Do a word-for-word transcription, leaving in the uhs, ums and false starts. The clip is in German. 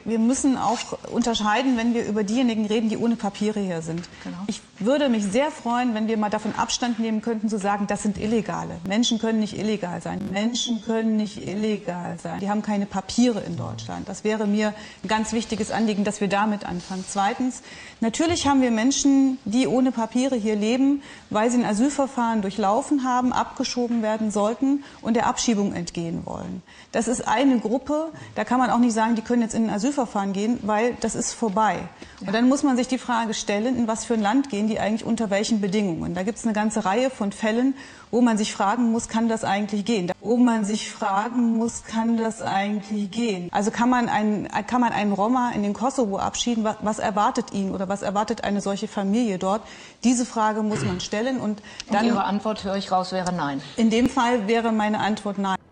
wir müssen auch unterscheiden, wenn wir über diejenigen reden, die ohne Papiere hier sind. Genau. Ich würde mich sehr freuen, wenn wir mal davon Abstand nehmen könnten, zu sagen, das sind Illegale. Menschen können nicht illegal sein. Menschen können nicht illegal sein. Die haben keine Papiere in Deutschland. Das wäre mir ein ganz wichtiges Anliegen, dass wir damit anfangen. Zweitens, natürlich haben wir Menschen, die ohne Papiere hier leben, weil sie ein Asylverfahren durchlaufen haben, abgeschoben werden sollten und der Abschiebung entgehen wollen. Das ist eine Gruppe, da kann man auch nicht sagen, die können jetzt in ein Asylverfahren gehen, weil das ist vorbei. Ja. Und dann muss man sich die Frage stellen, in was für ein Land gehen die eigentlich, unter welchen Bedingungen. Da gibt es eine ganze Reihe von Fällen, wo man sich fragen muss, kann das eigentlich gehen? Wo man sich fragen muss, kann das eigentlich gehen? Also kann man einen, kann man einen Roma in den Kosovo abschieben? Was, was erwartet ihn oder was erwartet eine solche Familie dort? Diese Frage muss man stellen. Und dann, und Ihre Antwort, höre ich raus, wäre nein. In dem Fall wäre meine Antwort nein.